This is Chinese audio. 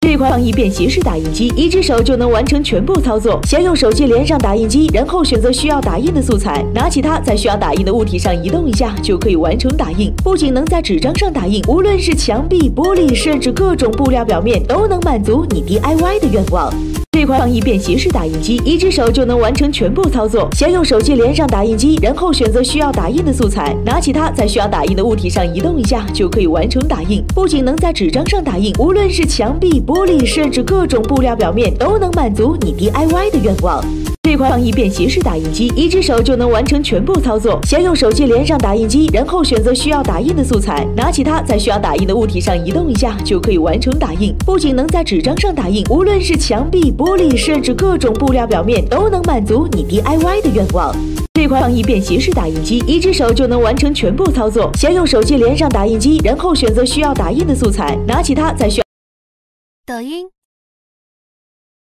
这款创意便携式打印机，一只手就能完成全部操作。先用手机连上打印机，然后选择需要打印的素材，拿起它，在需要打印的物体上移动一下，就可以完成打印。不仅能在纸张上打印，无论是墙壁、玻璃，甚至各种布料表面，都能满足你 DIY 的愿望。这款创意便携式打印机，一只手就能完成全部操作。先用手机连上打印机，然后选择需要打印的素材，拿起它，在需要打印的物体上移动一下，就可以完成打印。不仅能在纸张上打印，无论是墙壁、玻璃，甚至各种布料表面，都能满足你 DIY 的愿望。这款创意便携式打印机，一只手就能完成全部操作。先用手机连上打印机，然后选择需要打印的素材，拿起它，在需要打印的物体上移动一下，就可以完成打印。不仅能在纸张上打印，无论是墙壁、玻璃，甚至各种布料表面，都能满足你 DIY 的愿望。这款创意便携式打印机，一只手就能完成全部操作。先用手机连上打印机，然后选择需要打印的素材，拿起它，在需要抖音。